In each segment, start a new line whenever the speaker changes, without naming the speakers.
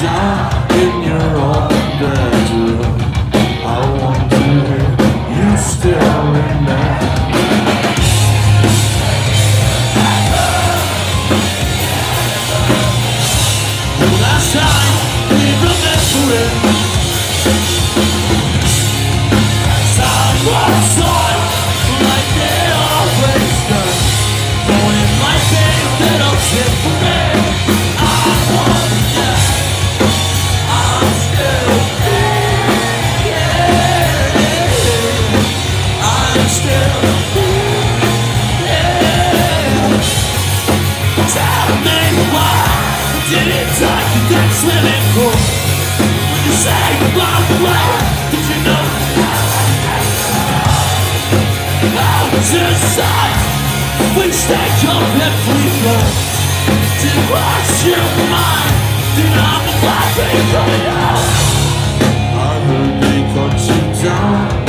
down in your own bedroom. I wonder if you still remember. The last time we remember it, side by side, like they always done. Though it might be that I'll sit for me, I wonder, I'm still here, I'm still here. Tell me why did it take you that swimming pool? When you say goodbye, why did you know? How was your sight? We stay up and free flow. To wash your mind, then I'm a laughing for you. I heard they cut you down.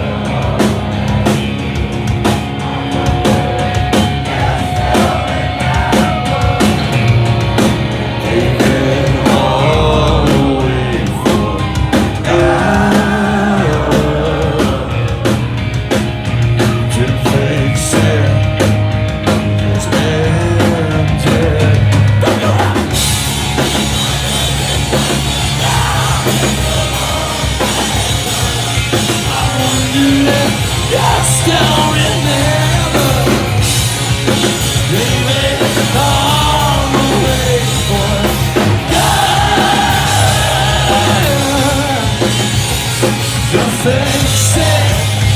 I still remember, baby, all the way for God. The face said,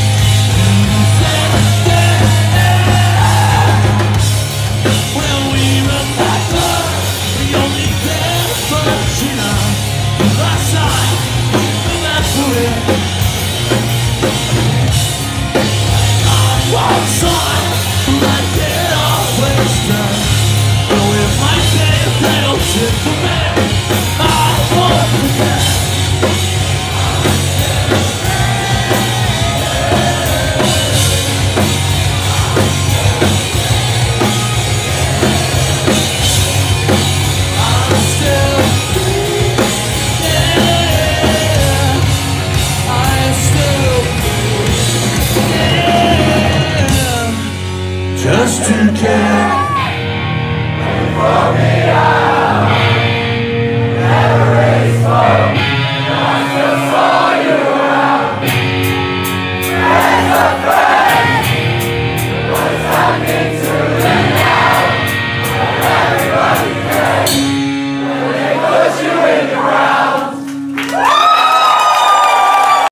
when we remember, we only care for Gina. Last time, remember it. One side, like it always does. Though it might be a little shit.